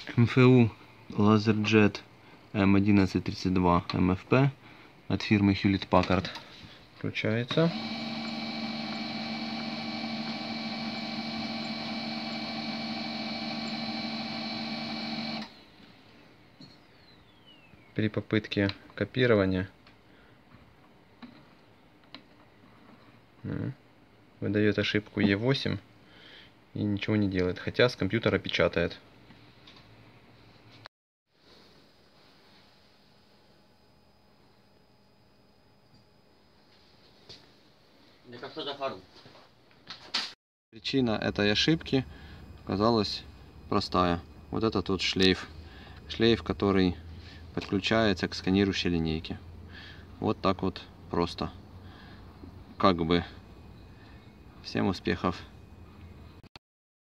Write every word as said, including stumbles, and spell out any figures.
эм эф ю LaserJet эм одиннадцать тридцать два эм эф пи от фирмы Hewlett Packard. Включается. При попытке копирования выдает ошибку и восемь и ничего не делает, хотя с компьютера печатает. Причина этой ошибки оказалась простая. Вот это тот шлейф. Шлейф, который подключается к сканирующей линейке. Вот так вот просто. Как бы. Всем успехов!